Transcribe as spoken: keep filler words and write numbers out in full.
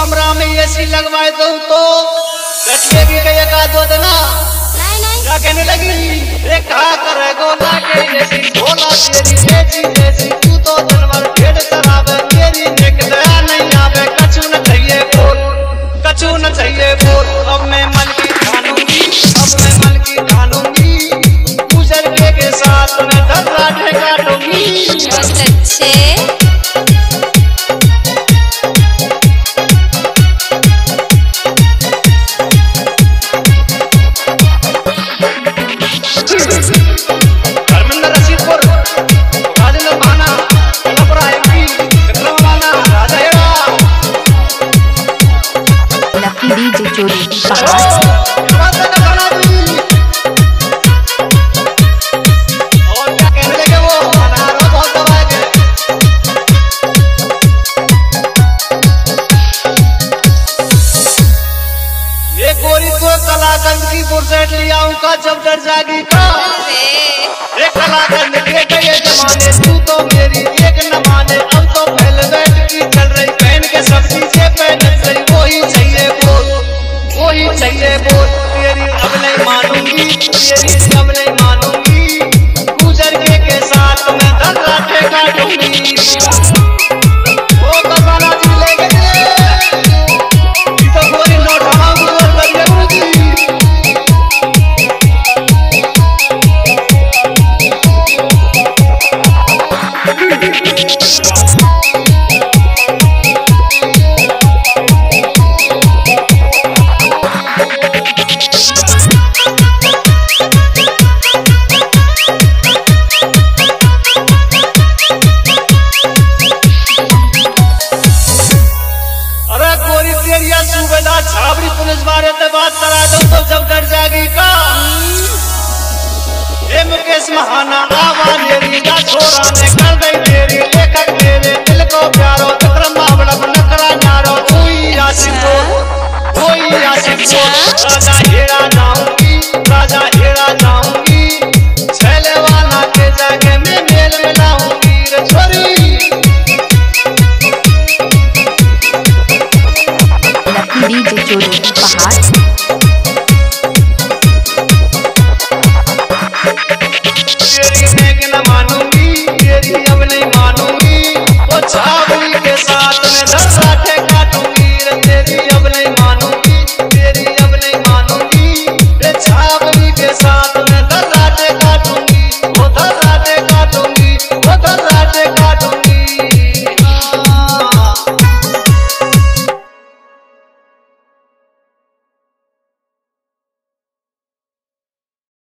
कमरा में एसी लगवाए दो तो कटिए भी कहे का दो देना नहीं नहीं क्या कहने लगी रे कहा करे गोला के एसी गोला तेरी एसी एसी तू तो जनवर ढेर शराब मेरी देख दया नहीं आवे कछु न चाहिए बोल कछु न चाहिए बोल अब मैं मन की ठानूंगी अब मैं मन की ठानूंगी गुजर के के साथ मैं धर्रा ढेका दूंगी बहुत अच्छे डीजे चोरी कलाकंद की पुरसेट लिया का जब डर जागी का एक कलाकंद के गए जमाने तू तो मेरी एक न माने अब तो पहले बैठ की चल रही पहन के सब्जी से पहन रही वही चाहिए बोल वही चाहिए बोल तेरी अब नहीं मानूंगी तेरी अब नहीं मानूंगी गुजर के के साथ मैं धर्रा ढेका दूंगी वो बसाना जी ले गए तो कोई नोट हम गुजर करिए छाबड़ी पुलिस बारे में बात करा दो तो जब डर जाएगी का ए मुकेश महाना आवा मेरी का छोरा ने कर दई